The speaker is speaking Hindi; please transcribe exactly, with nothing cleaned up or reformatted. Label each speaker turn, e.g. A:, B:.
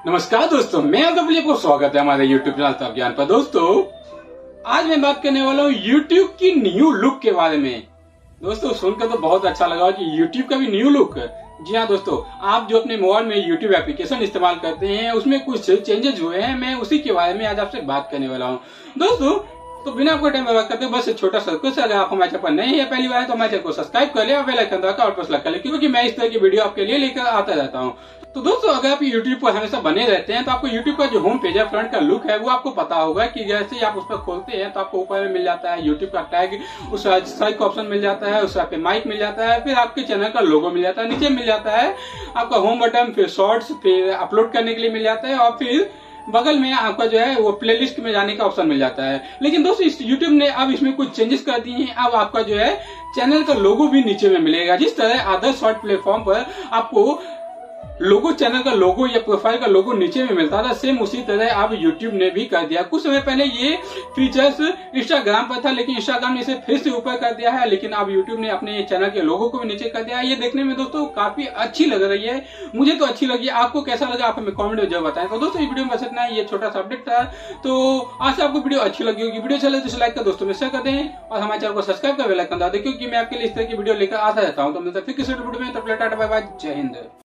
A: नमस्कार दोस्तों, मैं आपका को स्वागत है हमारे YouTube चैनल तब ज्ञान पर। दोस्तों आज मैं बात करने वाला हूँ YouTube की न्यू लुक के बारे में। दोस्तों सुनकर तो बहुत अच्छा लगा कि YouTube का भी न्यू लुक। जी हाँ दोस्तों, आप जो अपने मोबाइल में YouTube एप्लीकेशन इस्तेमाल करते हैं उसमें कुछ चेंजेस हुए हैं, मैं उसी के बारे में आज आपसे बात करने वाला हूँ। दोस्तों तो बिना आपको टाइम बर्बाद करते बस एक छोटा सा रिक्वेस्ट है, अगर आप हमारे चैनल पर नए हैं पहली बार है तो हमारे चैनल को सब्सक्राइब कर ले और बेल आइकन दबाकर और प्रेस कर ले, क्योंकि मैं इस तरह की वीडियो आपके लिए लेकर आता रहता हूँ। तो दोस्तों अगर आप YouTube पर हमेशा बने रहते हैं तो आपको YouTube का जो होम पेज है, फ्रंट का लुक है, वो आपको पता होगा कि जैसे ही आप उस पर खोलते हैं तो आपको ऊपर में मिल जाता है YouTube का टैग, उस सर्च का ऑप्शन मिल जाता है, उस पे माइक मिल जाता है, फिर आपके चैनल का लोगो मिल जाता है, नीचे मिल जाता है आपका होम बटन, फिर शॉर्ट्स, फिर अपलोड करने के लिए मिल जाता है और फिर बगल में आपका जो है वो प्लेलिस्ट में जाने का ऑप्शन मिल जाता है। लेकिन दोस्तों इस YouTube ने अब इसमें कुछ चेंजेस कर दिए हैं। अब आपका जो है चैनल का लोगो भी नीचे में मिलेगा। जिस तरह अदर शॉर्ट प्लेटफॉर्म पर आपको लोगो, चैनल का लोगो या प्रोफाइल का लोगो नीचे में मिलता था, सेम उसी तरह अब YouTube ने भी कर दिया। कुछ समय पहले ये फीचर्स इंस्टाग्राम पर था, लेकिन इंस्टाग्राम ने इसे फिर से ऊपर कर दिया है, लेकिन अब YouTube ने अपने चैनल के लोगो को भी नीचे कर दिया है। ये देखने में दोस्तों काफी अच्छी लग रही है, मुझे तो अच्छी लगी। आपको कैसा लगा आप हमें कमेंट में जरूर बताएं। तो दोस्तों इस वीडियो में बस इतना ही, ये छोटा सा अपडेट था। तो आज से आपको वीडियो अच्छी लगी होगी। वीडियो चले तो लाइक कर दोस्तों में शेयर कर दें और हमारे चैनल को सब्सक्राइब कर बेल आइकन दबा दें, क्योंकि मैं आपके लिए इस तरह की वीडियो लेकर आता रहता हूँ। तो फिर किसी वीडियो में, तब तक टाटा बाय बाय, जय हिंद।